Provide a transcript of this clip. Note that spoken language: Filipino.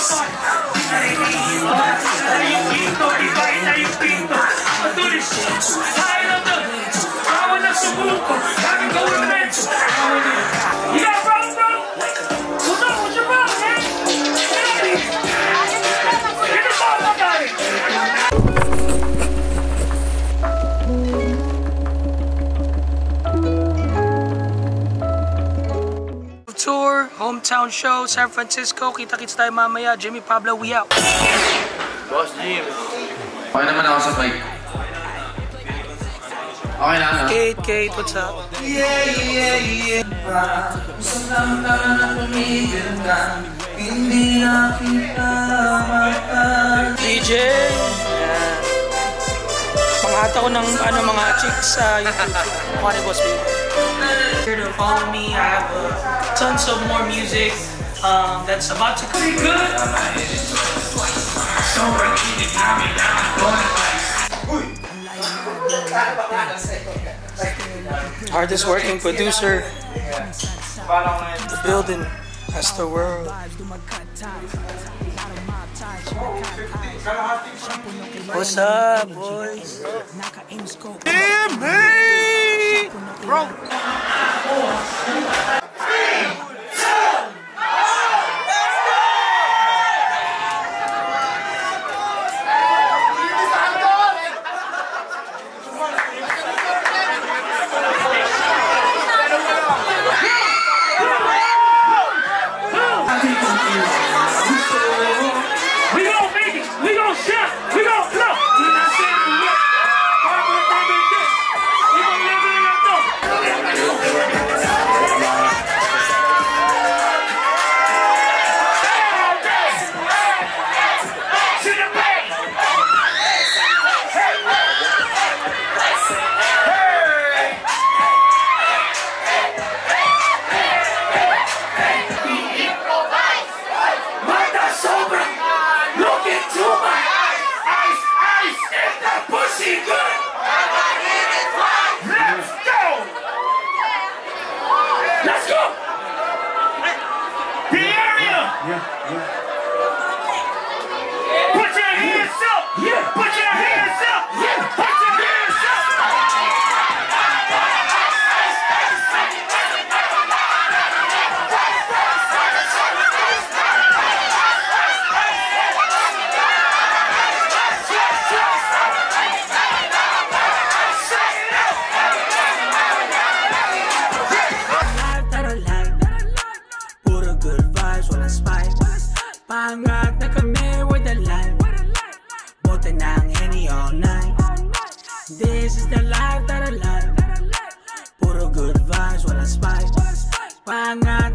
Tour, hometown show, San Francisco. Kita-kits tayo mamaya. Jimmy Pablo, we out. Boss Jim. Okay naman ako sa mic. Okay na, no? Kate, what's up? Yeah. Masamdaman na tumigil ka, hindi na kita mata. DJ! Pangata ko ng mga chicks sa YouTube. Mukha ni Boss Baby. Here to follow me. I have tons of more music that's about to be good. Hardest working producer, the building, Astor World. What's up, boys? Damn, hey! Bro! Pangat na kami with the life. Bote ng Henny all night. This is the life that I like. Puro good vibes, wala spice. Pangat